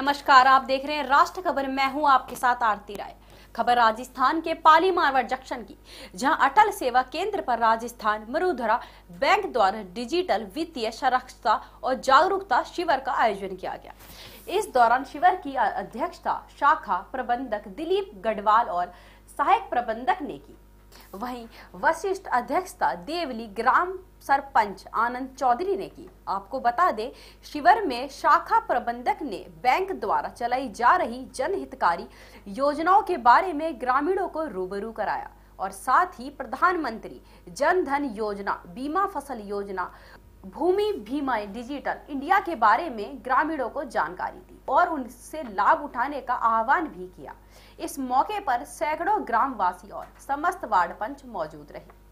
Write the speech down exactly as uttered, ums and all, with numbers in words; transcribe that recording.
नमस्कार, आप देख रहे हैं राष्ट्र खबर। मैं हूं आपके साथ आरती राय। खबर राजस्थान के पाली मारवाड़ जंक्शन की, जहां अटल सेवा केंद्र पर राजस्थान मरुधरा बैंक द्वारा डिजिटल वित्तीय साक्षरता और जागरूकता शिविर का आयोजन किया गया। इस दौरान शिविर की अध्यक्षता शाखा प्रबंधक दिलीप गढ़वाल और सहायक प्रबंधक ने की। वहीं वरिष्ठ अध्यक्षता देवली ग्राम सरपंच आनंद चौधरी ने की। आपको बता दें, शिविर में शाखा प्रबंधक ने बैंक द्वारा चलाई जा रही जनहितकारी योजनाओं के बारे में ग्रामीणों को रूबरू कराया और साथ ही प्रधानमंत्री जन धन योजना, बीमा फसल योजना, भूमि बीमा डिजिटल इंडिया के बारे में ग्रामीणों को जानकारी दी और उनसे लाभ उठाने का आह्वान भी किया। इस मौके पर सैकड़ों ग्रामवासी और समस्त वार्ड पंच मौजूद रहे।